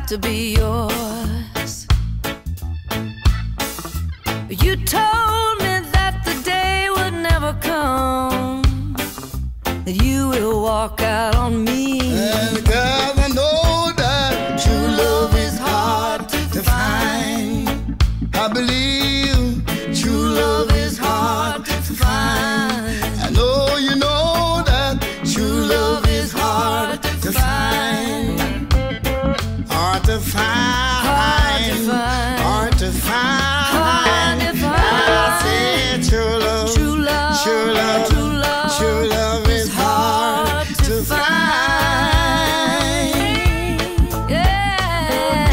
to be yours. You told me that the day would never come, that you will walk out on me. And girl, I know that true love is hard to find. I believe true love is hard to find. I know you know that true love is hard to find. Hard to find. Hard to find. I said true love. True love. True love. True love. True love is hard to find. Yeah.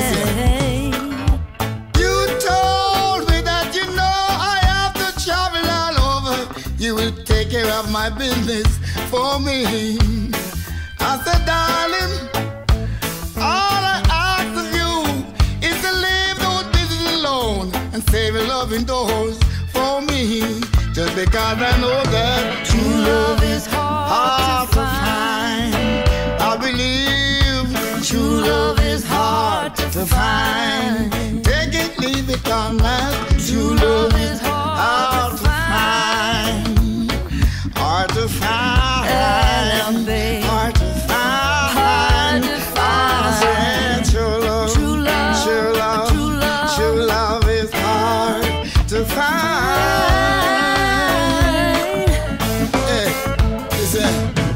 You told me that you know I have to travel all over. You will take care of my business for me. I said, darling, all I ask of you is to leave those business alone and save your loving doors for me. Just because I know that true love is hard to find. I believe true love is hard to find. Take it, leave it, come back. True love is hard to find. Hard to find. Hard to find. I said true love. True love. True love. True love. True love is hard to find. Hey, listen.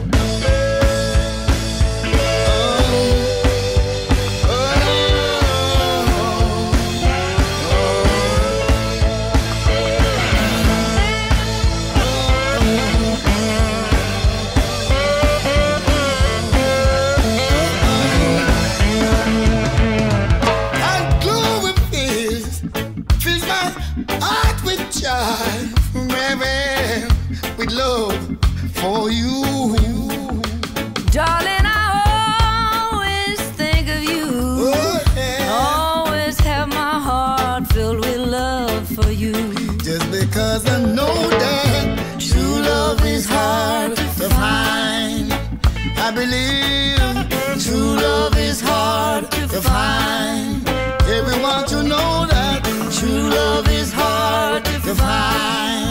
With love for you, darling, I always think of you. Oh, yeah. Always have my heart filled with love for you. Just because I know that true love is hard to find. I believe true love is hard to find. Everyone to know that true love is hard to find.